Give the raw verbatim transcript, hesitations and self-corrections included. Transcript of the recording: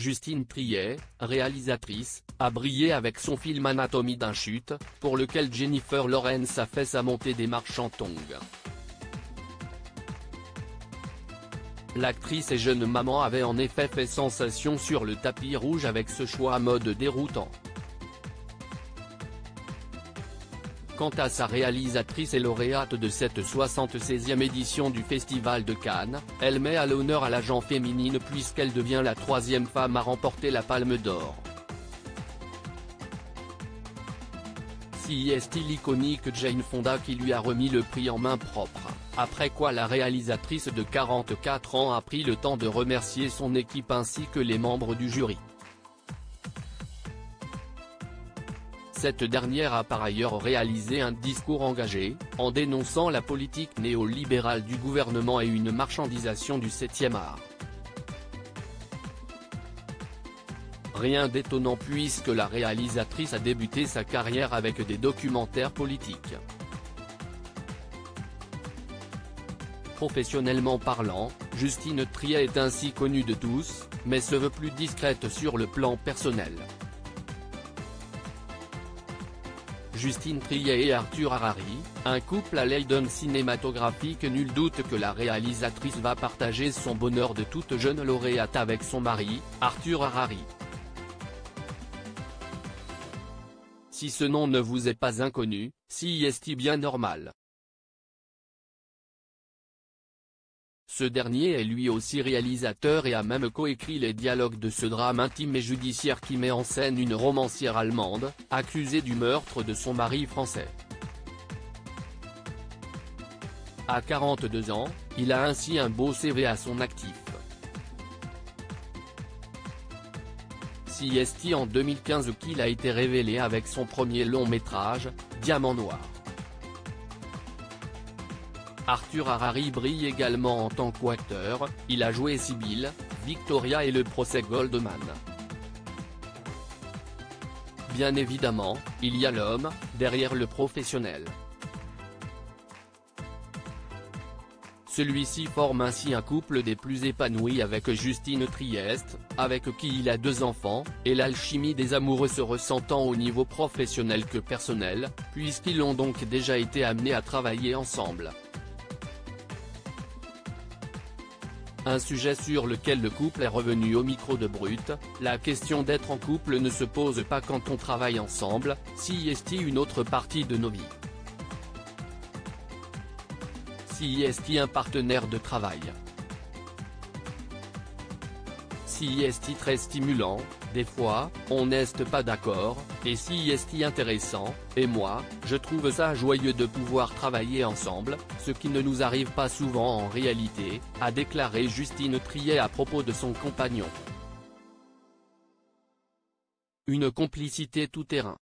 Justine Triet, réalisatrice, a brillé avec son film Anatomie d'un chute, pour lequel Jennifer Lawrence a fait sa montée des marches en tongs. L'actrice et jeune maman avait en effet fait sensation sur le tapis rouge avec ce choix à mode déroutant. Quant à sa réalisatrice et lauréate de cette soixante-seizième édition du Festival de Cannes, elle met à l'honneur à la gent féminine puisqu'elle devient la troisième femme à remporter la Palme d'Or. C'est l'iconique Jane Fonda qui lui a remis le prix en main propre, après quoi la réalisatrice de quarante-quatre ans a pris le temps de remercier son équipe ainsi que les membres du jury. Cette dernière a par ailleurs réalisé un discours engagé, en dénonçant la politique néolibérale du gouvernement et une marchandisation du septième art. Rien d'étonnant puisque la réalisatrice a débuté sa carrière avec des documentaires politiques. Professionnellement parlant, Justine Triet est ainsi connue de tous, mais se veut plus discrète sur le plan personnel. Justine Triet et Arthur Harari, un couple à l'Eden cinématographique. Nul doute que la réalisatrice va partager son bonheur de toute jeune lauréate avec son mari, Arthur Harari. Si ce nom ne vous est pas inconnu, c'est bien normal. Ce dernier est lui aussi réalisateur et a même coécrit les dialogues de ce drame intime et judiciaire qui met en scène une romancière allemande, accusée du meurtre de son mari français. À quarante-deux ans, il a ainsi un beau C V à son actif. C'est en deux mille quinze qu'il a été révélé avec son premier long métrage, Diamant Noir. Arthur Harari brille également en tant qu'acteur, il a joué Sibylle, Victoria et le procès Goldman. Bien évidemment, il y a l'homme, derrière le professionnel. Celui-ci forme ainsi un couple des plus épanouis avec Justine Triet, avec qui il a deux enfants, et l'alchimie des amoureux se ressentant au niveau professionnel que personnel, puisqu'ils ont donc déjà été amenés à travailler ensemble. Un sujet sur lequel le couple est revenu au micro de Brut, la question d'être en couple ne se pose pas quand on travaille ensemble, c'est une autre partie de nos vies. C'est un partenaire de travail. C'est très stimulant, des fois, on n'est pas d'accord, et c'est intéressant, et moi, je trouve ça joyeux de pouvoir travailler ensemble, ce qui ne nous arrive pas souvent en réalité, a déclaré Justine Triet à propos de son compagnon. Une complicité tout-terrain.